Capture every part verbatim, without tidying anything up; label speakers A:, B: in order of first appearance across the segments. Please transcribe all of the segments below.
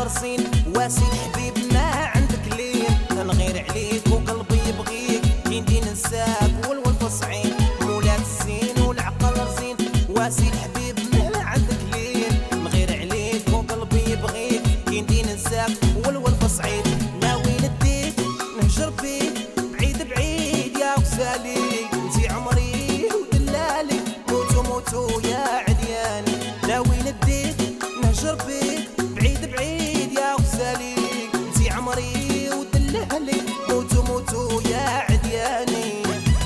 A: رزين واسي الحبيب ما عندك لين، نغير عليك وقلبي يبغيك كي ندي ننساك والولف صعيب. مولاك الزين والعقل رزين واسي الحبيب ما عندك لين، نغير عليك وقلبي يبغيك كي ندي ننساك والولف صعيب. ناوي نديك نهجر بيك بعيد بعيد يا غزالي، انتي عمري ودلالي موتو موتو يا عدياني. ناوي نديك نهجر بيك بعيد بعيد يا غزالي، انتي عمري ودلالي موتو موتو يا عدياني.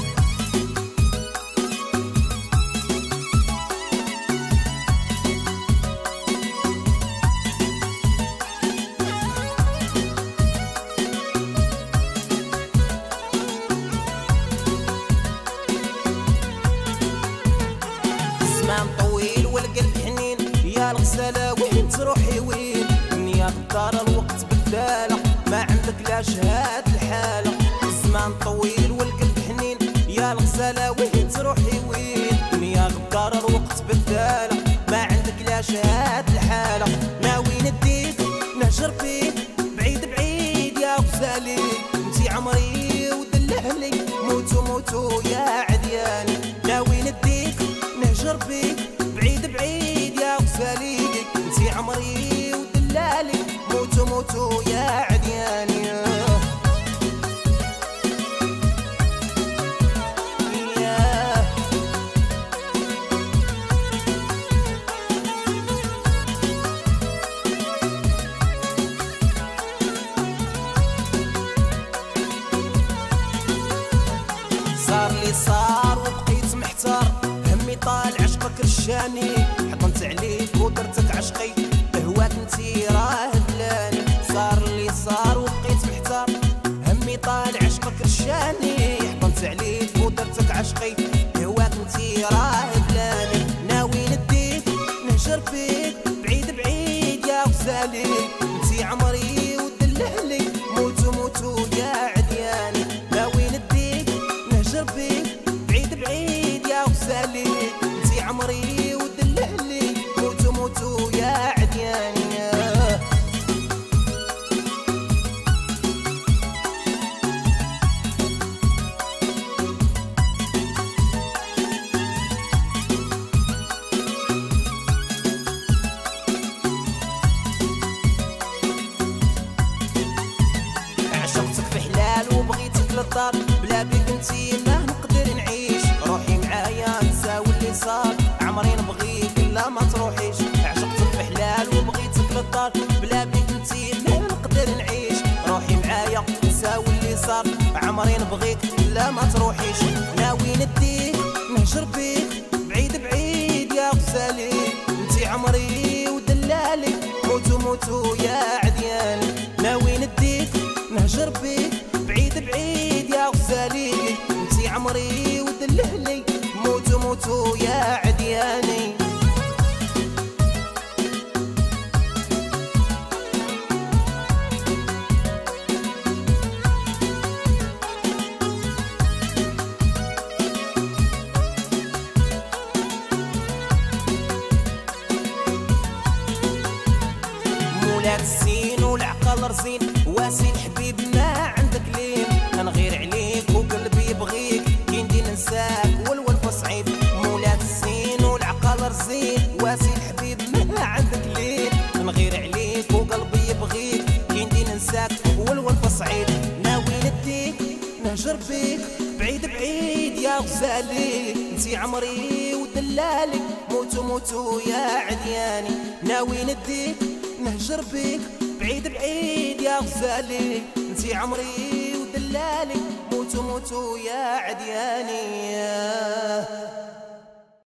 A: الزمان طويل والقلب حنين يا الغزالة وين تروحي وين، يا غدار الوقت بدالة ما عندك لا شهاد الحالة. الزمان طويل والقلب حنين يا الغزالة وين تروحي وين، يا غدار الوقت بدالة ما عندك لا شهاد الحالة. ناوي نديك نهجر بيك بعيد بعيد يا غزالي، انتي عمري ودلالي موتو موتو يا عدياني. ناوي نديك نهجر بيك بعيد بعيد يا غزالي، انتي عمري ودلالي موتو موتو يا عدياني. صار لي صار وبقيت محتار، همي طال عشقك رشاني، حضنت عليك ودرتك عشقي هواك انتي راه دلاني. صار لي صار وبقيت محتار، همي طال عشقك رشاني، حضنت عليك ودرتك عشقي هواك انتي راه دلاني. ناوي نديك نهجر بيك بعيد بعيد يا غزالي، انتي عمري ودلالي موتو موتو يا عدياني. ناوي نديك نهجر بيك بعيد بعيد يا غزالي، انتي عمري ودلالي موتو موتو يا عدياني. عشقتك في حلال وبغيتك للدار، بلا بيك انتي ما نقدر نعيش، روحي معايا نساوي اللي صار، عمري نبغيك الا ما تروحيش. عشقتك في حلال وبغيتك للدار، بلا بيك انتي ما نقدر نعيش، روحي معايا نساوي اللي صار، عمري نبغيك الا ما تروحيش. ناوي نديك نهجر بيك بعيد بعيد يا غزالي، انتي عمري ودلالي موتو موتو يا عدياني. ناوي نديك نهجر بيك بعيد بعيد يا غزالي، انتي عمري ودلالي موتو موتو يا عدياني. مولاك الزين والعقل رزين واسي الحبيب ما عندك لين، نغير عليك وقلبي يبغيك كي ندي ننساك والولف صعيب. مولاك الزين والعقل رزين واسي الحبيب ما عندك لين، نغير عليك وقلبي يبغيك كي ندي ننساك والولف صعيب. ناوي نديك نهجر بيك بعيد بعيد يا غزالي، انتي عمري ودلالي موتو موتو يا عدياني. ناوي نديك نهجر بيك بعيد بعيد يا غزالي، انتي عمري ودلالي موتو موتو يا عدياني.